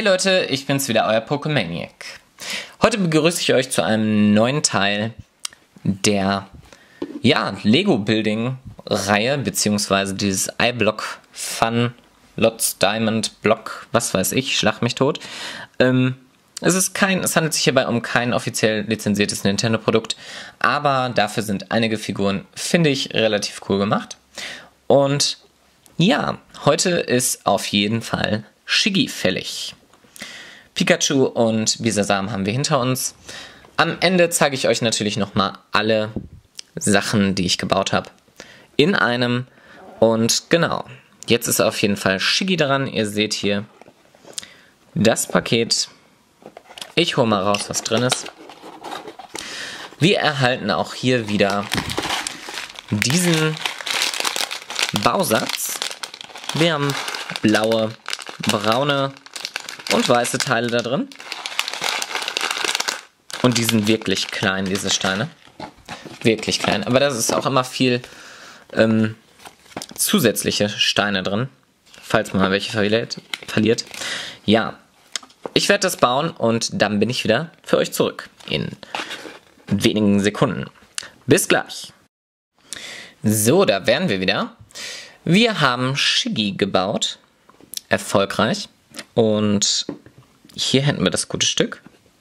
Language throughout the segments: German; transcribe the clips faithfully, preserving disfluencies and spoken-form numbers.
Hey Leute, ich bin's wieder, euer Pokemaniac. Heute begrüße ich euch zu einem neuen Teil der ja, Lego-Building-Reihe, beziehungsweise dieses iBlock Fun Lots Diamond Block, was weiß ich, schlag mich tot. Ähm, es ist kein, es handelt sich hierbei um kein offiziell lizenziertes Nintendo-Produkt, aber dafür sind einige Figuren, finde ich, relativ cool gemacht. Und ja, heute ist auf jeden Fall Shiggy fällig. Pikachu und Bisasam haben wir hinter uns. Am Ende zeige ich euch natürlich nochmal alle Sachen, die ich gebaut habe, in einem. Und genau, jetzt ist auf jeden Fall Shiggy dran. Ihr seht hier das Paket. Ich hole mal raus, was drin ist. Wir erhalten auch hier wieder diesen Bausatz. Wir haben blaue, braune und weiße Teile da drin. Und die sind wirklich klein, diese Steine. Wirklich klein. Aber da ist auch immer viel ähm, zusätzliche Steine drin. Falls man mal welche verliert. verliert. Ja, ich werde das bauen und dann bin ich wieder für euch zurück. In wenigen Sekunden. Bis gleich. So, da wären wir wieder. Wir haben Shiggy gebaut. Erfolgreich. Und hier hätten wir das gute Stück.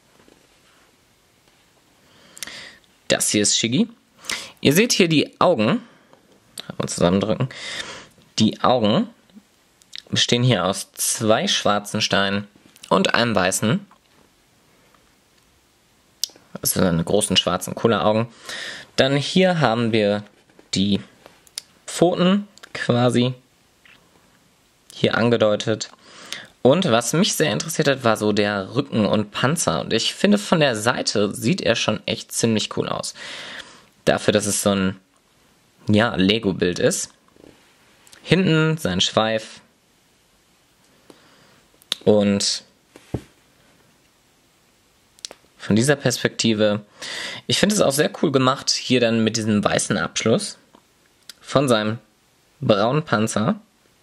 Das hier ist Shiggy. Ihr seht hier die Augen. Mal zusammendrücken. Die Augen bestehen hier aus zwei schwarzen Steinen und einem weißen. Das sind eine großen schwarzen Kulleraugen. Dann hier haben wir die Pfoten quasi hier angedeutet. Und was mich sehr interessiert hat, war so der Rücken und Panzer. Und ich finde, von der Seite sieht er schon echt ziemlich cool aus. Dafür, dass es so ein ja, Lego-Bild ist. Hinten sein Schweif. Und von dieser Perspektive, ich finde es auch sehr cool gemacht, hier dann mit diesem weißen Abschluss von seinem braunen Panzer.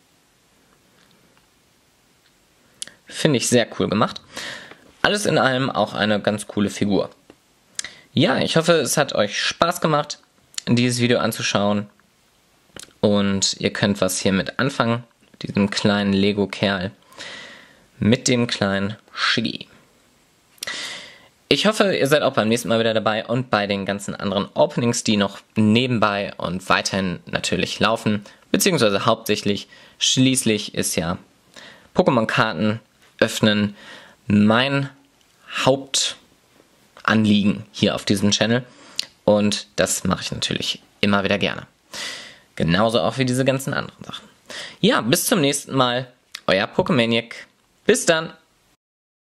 Finde ich sehr cool gemacht. Alles in allem auch eine ganz coole Figur. Ja, ich hoffe, es hat euch Spaß gemacht, dieses Video anzuschauen. Und ihr könnt was hiermit anfangen. Mit diesem kleinen Lego-Kerl. Mit dem kleinen Shiggy. Ich hoffe, ihr seid auch beim nächsten Mal wieder dabei und bei den ganzen anderen Openings, die noch nebenbei und weiterhin natürlich laufen. Beziehungsweise hauptsächlich, schließlich ist ja Pokémon-Karten öffnen mein Hauptanliegen hier auf diesem Channel. Und das mache ich natürlich immer wieder gerne. Genauso auch wie diese ganzen anderen Sachen. Ja, bis zum nächsten Mal. Euer Pokemaniac. Bis dann.